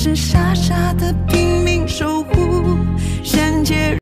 是傻傻的拼命守护，善解